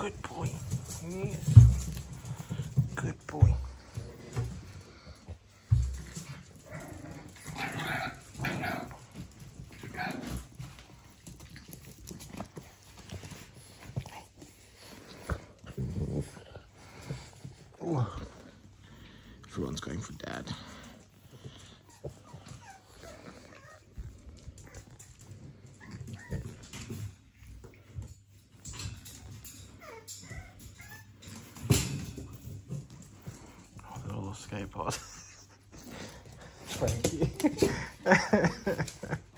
Good boy. Yeah. Good boy. Oh. Everyone's going for dad. Oh, the little skate pod. Franky.